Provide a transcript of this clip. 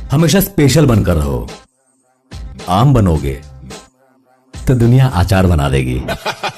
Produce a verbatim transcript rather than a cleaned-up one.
हमेशा स्पेशल बनकर रहो। आम बनोगे तो दुनिया अचार बना देगी।